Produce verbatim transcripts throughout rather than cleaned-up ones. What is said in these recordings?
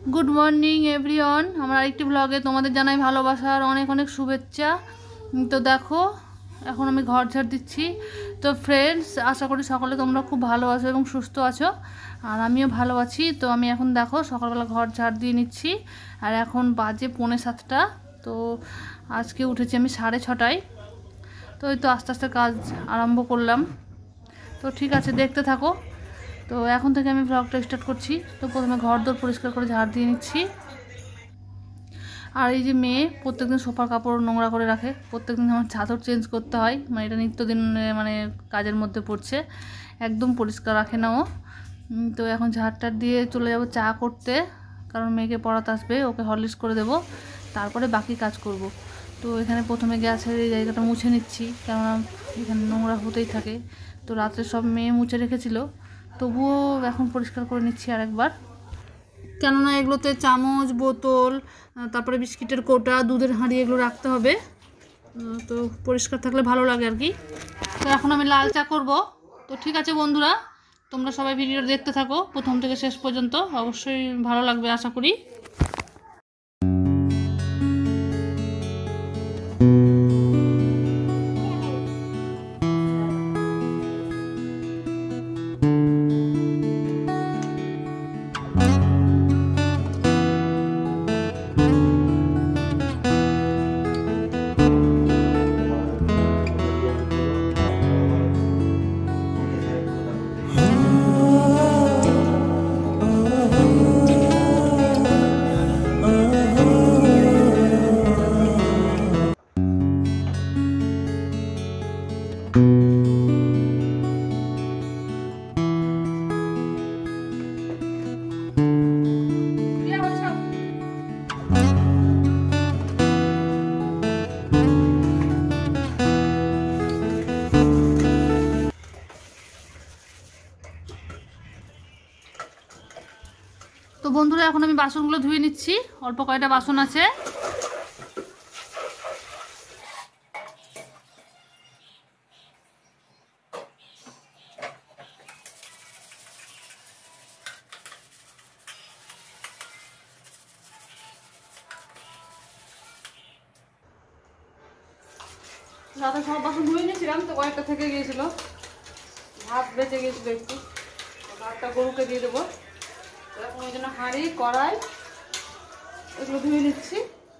Good morning everyone हमारा आरेकटी ब्लगे तुम्हारे जानाई भालोबासार अनेक अनेक शुभेच्छा। तो देखो এখন আমি ঘর ঝাড় দিচ্ছি। তো ফ্রেন্ডস আশা করি সকলে তোমরা খুব ভালো আছো এবং সুস্থ আছো, আর আমিও ভালো আছি। তো আমি এখন দেখো সকালবেলা ঘর ঝাড় দিয়ে নিচ্ছি, আর এখন বাজে পৌনে সাতটা। তো আজকে উঠেছি আমি সাড়ে ছটায়। তো এই তো আস্তে আস্তে কাজ আরম্ভ করলাম। তো ঠিক আছে, দেখতে থাকো। তো এখন থেকে আমি ব্লগটা স্টার্ট করছি। তো প্রথমে ঘর দোর পরিষ্কার করে ঝাড় দিয়ে নিচ্ছি। আর এই যে মেয়ে প্রত্যেকদিন সোফার কাপড় নোংরা করে রাখে, প্রত্যেকদিন আমার চাদর চেঞ্জ করতে হয়, মানে এটা নিত্যদিন মানে কাজের মধ্যে পড়ছে, একদম পরিষ্কার রাখে না ও। তো এখন ঝাড়টার দিয়ে চলে যাব চা করতে, কারণ মেয়েকে পড়াতে আসবে, ওকে হরলিক্স করে দেব, তারপরে বাকি কাজ করব। তো এখানে প্রথমে গ্যাসের এই জায়গাটা মুছে নিচ্ছি, কেননা এখানে নোংরা হতেই থাকে। তো রাত্রে সব মেয়ে মুছে রেখেছিল, তবুও এখন পরিষ্কার করে নিচ্ছি আরেকবার, কেননা এগুলোতে চামচ বোতল তারপরে বিস্কিটের কোটা দুধের হাঁড়ি এগুলো রাখতে হবে। তো পরিষ্কার থাকলে ভালো লাগে আর কি। তো এখন আমি লাল চা করব। তো ঠিক আছে বন্ধুরা, তোমরা সবাই ভিডিওটা দেখতে থাকো প্রথম থেকে শেষ পর্যন্ত, অবশ্যই ভালো লাগবে আশা করি। তো বন্ধুরা এখন আমি বাসনগুলো ধুয়ে নিচ্ছি, অল্প কয়টা বাসন আছে। রাতে সব বাসন ধুয়ে নিয়েছিলাম, তো কয়েকটা থেকে গিয়েছিল, ভাত বেঁচে গিয়েছিল একটু, ভাতটা গরুকে দিয়ে দেবো। এখন ওই জন্য হাঁড়ি কড়াই এগুলো ধুয়ে নিচ্ছি।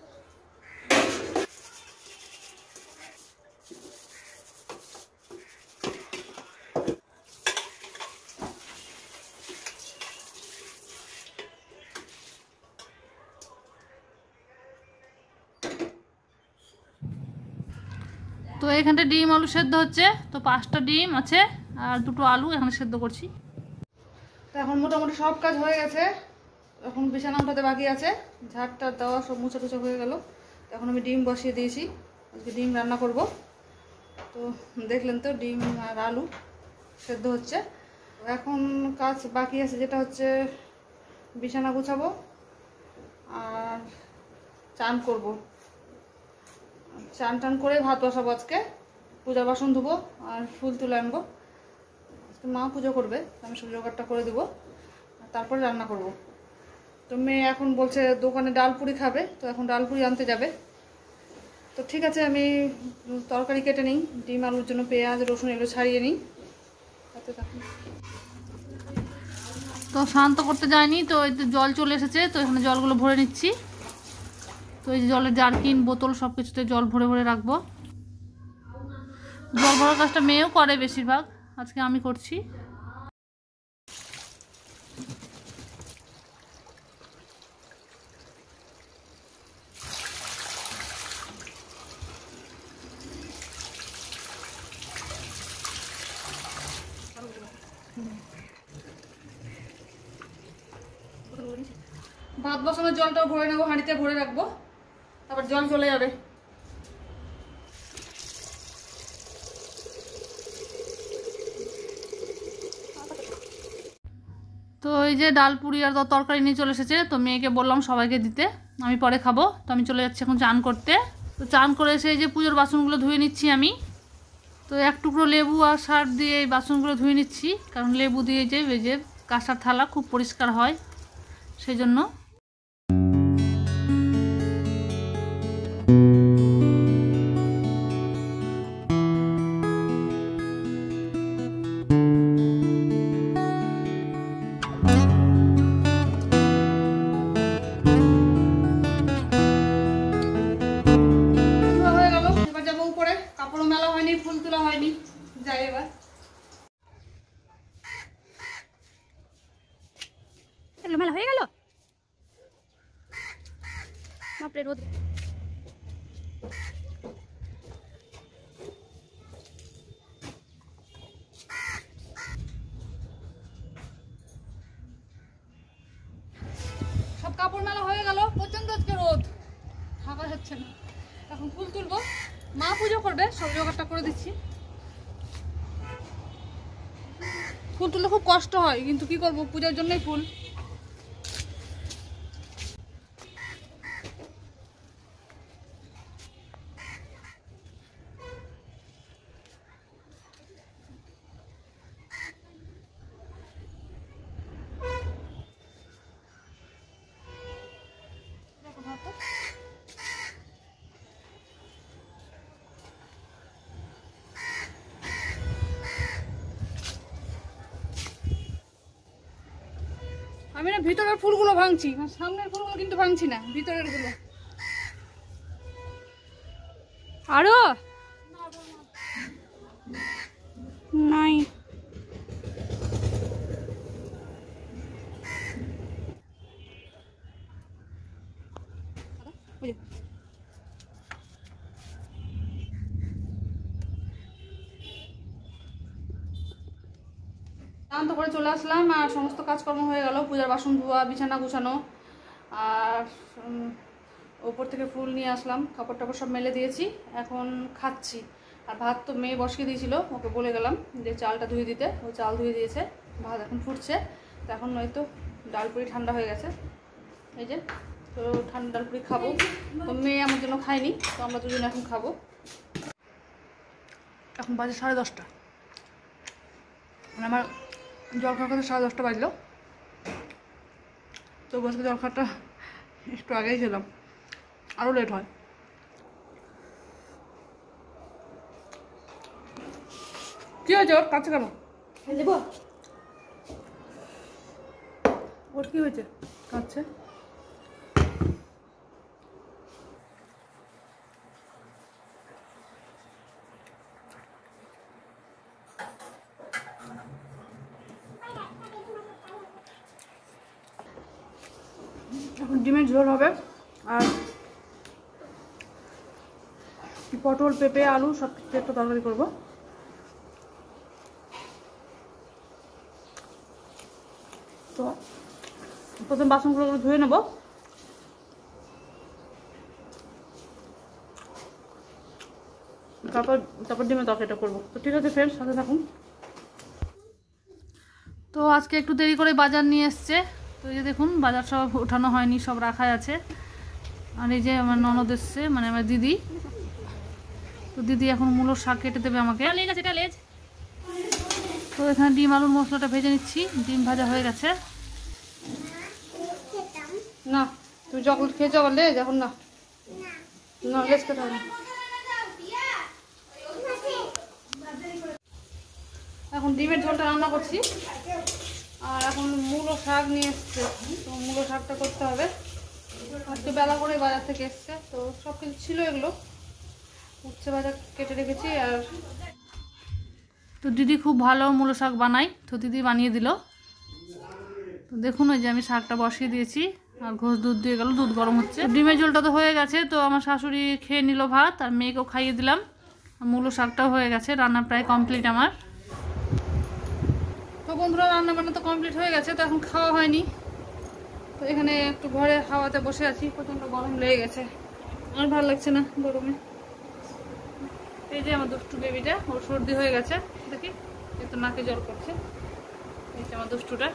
তো এখানটা ডিম আলু সেদ্ধ হচ্ছে, তো পাঁচটা ডিম আছে আর দুটো আলু এখানে সেদ্ধ করছি। তো এখন মোটামুটি সব কাজ হয়ে গেছে, এখন বিছানা উঠাতে বাকি আছে, ঝাড়টা দেওয়া সব মুছে টুছে হয়ে গেল। এখন আমি ডিম বসিয়ে দিয়েছি, আজকে ডিম রান্না করব। তো দেখলেন তো ডিম আর আলু সেদ্ধ হচ্ছে। এখন কাজ বাকি আছে, যেটা হচ্ছে বিছানা গুছাবো আর চান করব। চান টান করে ভাত বসাবো, আজকে পূজা বাসন ধুবো আর ফুল তুলে আনবো। আজকে মা পুজো করবে, আমি সব জোগাড়টা করে দেবো, তারপরে রান্না করব। তো মেয়ে এখন বলছে দোকানে ডালপুরি খাবে, তো এখন ডালপুরি আনতে যাবে। তো ঠিক আছে, আমি তরকারি কেটে নিই, ডিম আলুর জন্য পেঁয়াজ রসুন এগুলো ছাড়িয়ে নিই। তো শান্ত করতে যায়নি, তো এই জল চলে এসেছে, তো এখানে জলগুলো ভরে নিচ্ছি। তো এই জলের জারকিন বোতল সব কিছুতে জল ভরে ভরে রাখবো। জল ভরার কাজটা মেয়েও করে বেশিরভাগ, আজকে আমি করছি। ভাত বসানোর জলটাও ভরে নেবো, হাঁড়িতে ভরে রাখবো, তারপর জল চলে যাবে। তো এই যে ডালপুরি আর তরকারি নিয়ে চলে এসেছে, তো মেয়েকে বললাম সবাইকে দিতে, আমি পরে খাবো। তো আমি চলে যাচ্ছি এখন চান করতে। তো চান করে এসে এই যে পুজোর বাসনগুলো ধুয়ে নিচ্ছি আমি। তো এক টুকরো লেবু আর সার দিয়ে এই বাসনগুলো ধুয়ে নিচ্ছি, কারণ লেবু দিয়ে যে ভেজে কাঁসার থালা খুব পরিষ্কার হয় সেই জন্য। হয়ে গেল বাপরে রোদ। সব কাপড় মেলা হয়ে গেল, প্রচন্ড আজকে রোদ, থাকা যাচ্ছে না। এখন ফুল তুলবো, মা পুজো করবে, সব জোগাড়টা করে দিচ্ছি। ফুল তুললে খুব কষ্ট হয়, কিন্তু কি করবো, পূজার জন্যই ফুল। আমি না ভিতরের ফুলগুলো ভাঙছি, সামনের ফুলগুলো কিন্তু ভাঙছি না, ভিতরের গুলো। আরো নাই স্নান তো করে চলে আসলাম, আর সমস্ত কাজকর্ম হয়ে গেল, পূজার বাসন ধোয়া, বিছানা গুছানো, আর ওপর থেকে ফুল নিয়ে আসলাম, কাপড় টাপড় সব মেলে দিয়েছি। এখন খাচ্ছি। আর ভাত তো মেয়ে বসিয়ে দিয়েছিল, ওকে বলে গেলাম যে চালটা ধুয়ে দিতে, ও চাল ধুয়ে দিয়েছে। ভাত এখন ফুটছে, তো এখন হয়তো ডালপুরি ঠান্ডা হয়ে গেছে, এই যে, তো ঠান্ডা ডালপুরি খাবো। তো মেয়ে আমার জন্য খায়নি, তো আমরা দুজনে এখন খাবো। এখন বাজে সাড়ে দশটা, মানে আমার জলখাওয়ার কথা সাড়ে দশটা বাজলো, তো বসে জলখাওয়াটা একটু আগেই খেলাম, আরও লেট হয়। কি হয়েছে ওর কাছে কেন দেব, ওর কি হয়েছে কাছে? এখন ডিমের ঝোল হবে, আর পটল, পেঁপে, আলু সব কিছু একটা তরকারি করবো। তো প্রথম বাসনগুলো ধুয়ে নেব, তারপর তারপর ডিমের তরকারিটা করবো। তো ঠিক আছে ফ্রেন্ডস, সাথে থাকুন। তো আজকে একটু দেরি করে বাজার নিয়ে এসছে, তো এই যে দেখুন বাজার সব ওঠানো হয়নি, সব রাখাই আছে। আর এই যে আমার ননদ এসছে, মানে আমার দিদি, তো দিদি এখন মূলোর শাক কেটে দেবে আমাকে। তো এখানে ডিম আলুর মশলাটা ভেজে নিচ্ছি, ডিম ভাজা হয়ে গেছে। না তুমি চকলেট খেয়েছো আবার লেজ, এখন না না লেজ খেতে হবে। এখন ডিমের ঝোলটা রান্না করছি, আর এখন মূলো শাক নিয়ে এসছে, তো মূলো শাকটা করতে হবে। আজকে বেলা করে বাজার থেকে এসছে, তো সব কিছু ছিল, এগুলো উচ্ছে ভাজা কেটে রেখেছি। আর তো দিদি খুব ভালো মূলো শাক বানাই, তো দিদি বানিয়ে দিল। তো দেখুন ওই যে আমি শাকটা বসিয়ে দিয়েছি, আর ঘোষ দুধ দিয়ে গেল, দুধ গরম হচ্ছে। ডিমের ঝোলটা তো হয়ে গেছে, তো আমার শাশুড়ি খেয়ে নিল ভাত, আর মেয়েকেও খাইয়ে দিলাম। মূলো শাকটাও হয়ে গেছে, রান্না প্রায় কমপ্লিট আমার। তো বন্ধুরা রান্না বান্না তো কমপ্লিট হয়ে গেছে, তো এখন খাওয়া হয়নি। তো এখানে একটু ঘরে হাওয়াতে বসে আছি, প্রচণ্ড গরম লেগে গেছে, আর ভালো লাগছে না গরমে। এই যে আমার দুষ্টু বেবিটা, ওর সর্দি হয়ে গেছে, দেখি একটু নাকে জল করছে। এই যে আমার দুষ্টুটা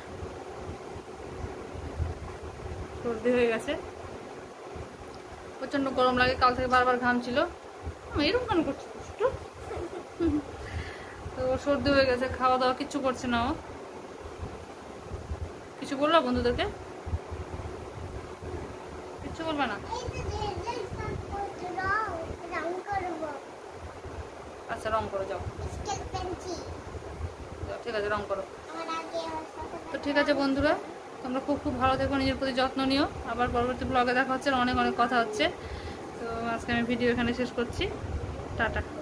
সর্দি হয়ে গেছে, প্রচণ্ড গরম লাগে, কাল থেকে বারবার ঘামছিল। এরকম কেন করছে দুষ্টু? তো ওর সর্দি হয়ে গেছে, খাওয়া দাওয়া কিচ্ছু করছে না ও। কিছু বললো বন্ধুদেরকে? কিচ্ছু বলবে না? আচ্ছা রং করো, যাও ঠিক আছে রং করো। তো ঠিক আছে বন্ধুরা, তোমরা খুব খুব ভালো থেকো, নিজের প্রতি যত্ন নিও। আবার পরবর্তী ব্লগে দেখা হচ্ছে, অনেক অনেক কথা হচ্ছে। তো আজকে আমি ভিডিও এখানে শেষ করছি, টাটা।